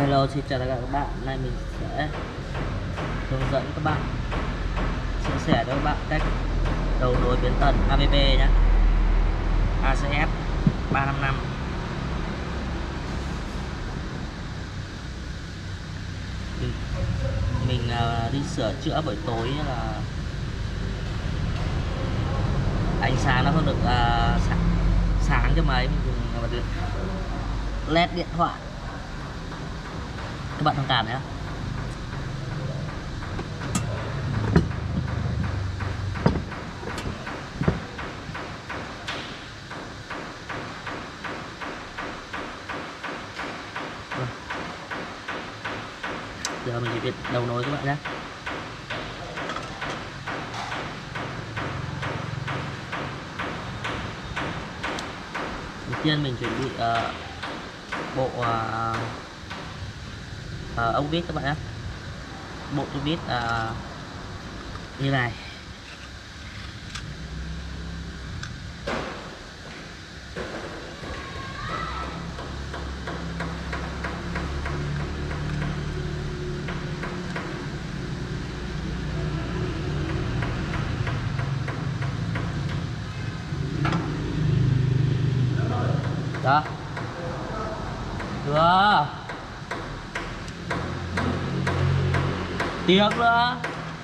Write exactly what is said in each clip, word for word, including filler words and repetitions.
Hello, xin chào tất cả các bạn. Hôm nay mình sẽ hướng dẫn các bạn, chia sẻ cho các bạn cách đấu nối biến tần a bê bê nhé, a xê ép ba năm năm. Mình, mình uh, đi sửa chữa buổi tối là ánh sáng nó không được uh, sáng, sáng cho máy, mình dùng bật led điện thoại. Các bạn thông cảm nhé. Giờ mình chỉ biết đầu nối các bạn nhé. Đầu tiên mình chuẩn bị uh, bộ uh, uh, ốc vít các bạn nhé. Bộ ốc vít uh, như này. Đó. Chưa. Tiếc nữa.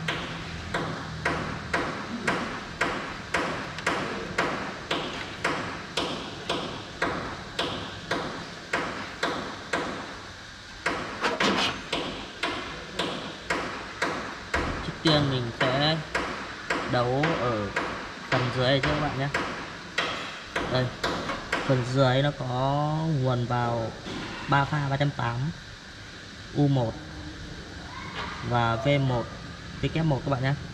Trước tiên mình sẽ đấu ở phần dưới cho các bạn nhé. Đây, phần dưới nó có nguồn vào ba pha ba trăm tám mươi U một và V một W một các bạn nhé.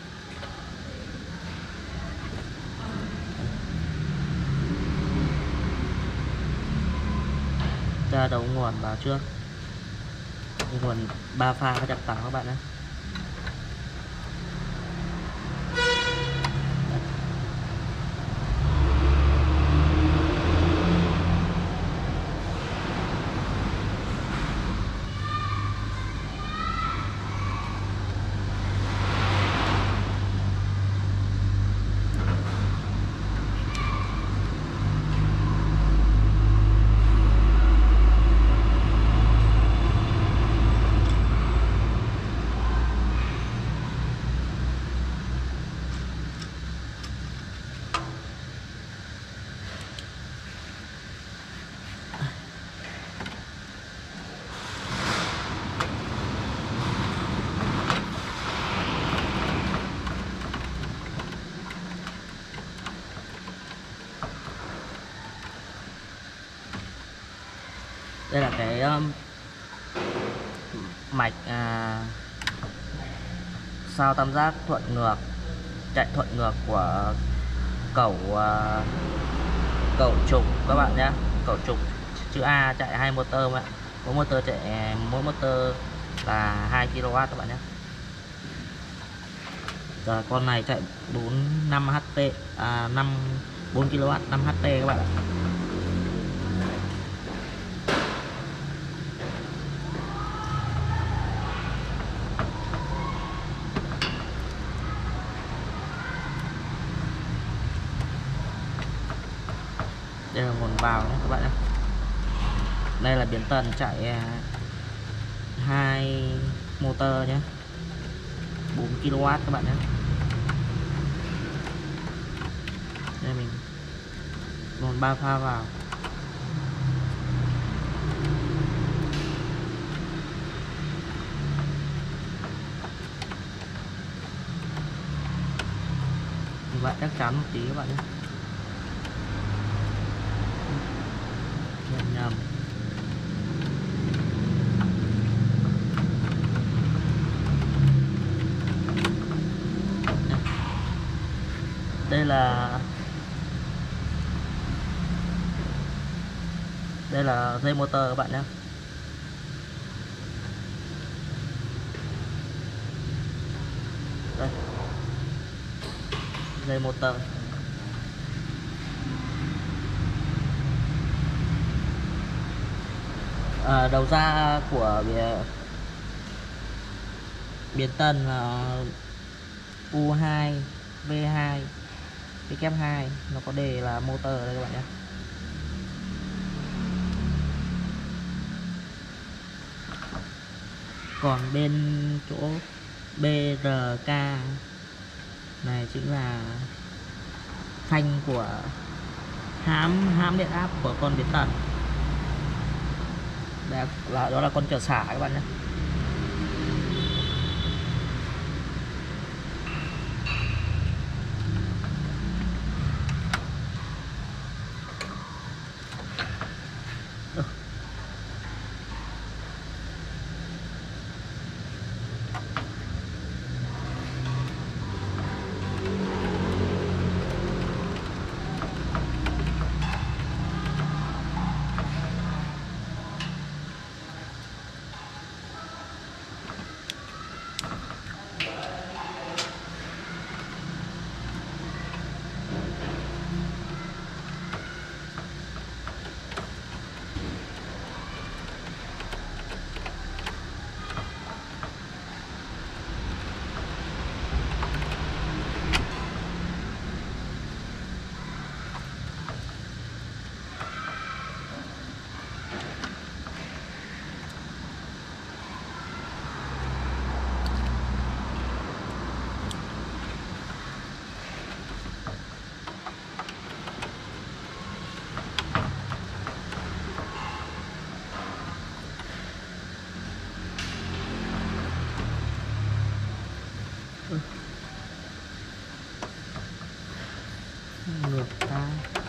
Ta đấu nguồn vào trước, nguồn ba pha ba trăm tám mươi các bạn nhé. Đây là cái um, mạch à, sao tam giác thuận ngược, chạy thuận ngược của cẩu à, cẩu trục các bạn nhé. Cẩu trục chữ A chạy hai motor mà. Mỗi motor chạy mỗi motor là hai ki lô oát các bạn nhé. Rồi con này chạy bốn năm hát pê à, năm bốn ki lô oát năm hát pê các bạn ạ. Đây là nguồn vào nhé các bạn nhé. Đây là biến tần chạy hai motor nhé, bốn ki lô oát các bạn nhé. Đây mình nguồn ba pha vào. Như vậy chắc chắn một tí các bạn nhé. Nhầm nhầm. Đây là đây là dây motor các bạn nhé. Đây, dây motor. à, đầu ra của biến, biến tần là u hai v hai w hai, nó có đề là motor đây các bạn nhé. Còn bên chỗ bê rờ ca này chính là phanh của hãm hãm điện áp của con biến tần. Đấy là đó là con chở xả các bạn nhé. Ngược ta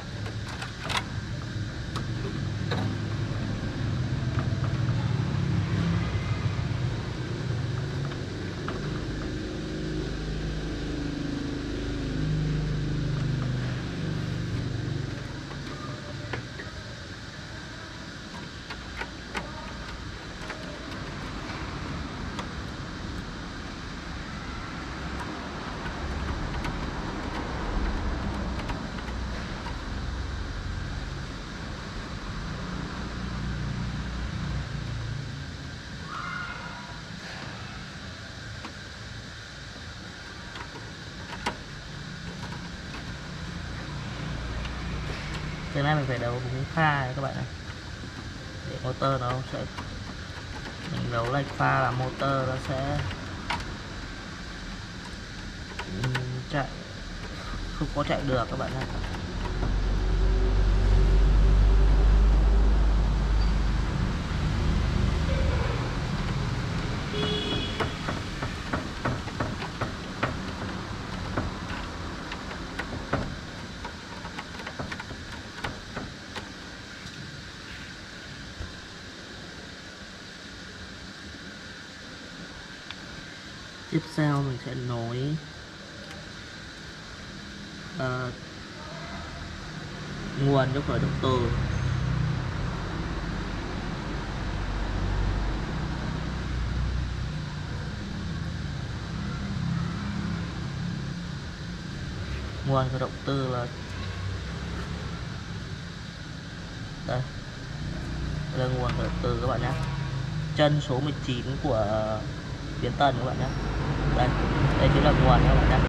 cái này mình phải đấu đúng pha này các bạn này, để motor nó sẽ, mình đấu lệch pha là motor nó sẽ chạy không có chạy được các bạn này. Tiếp theo mình sẽ nối uh, nguồn cho khởi động từ. Nguồn khởi động từ là đây, đây là nguồn khởi động từ các bạn nhé, chân số mười chín của biến tần các bạn nhé. Đây, đây chính là nguồn các bạn nhé.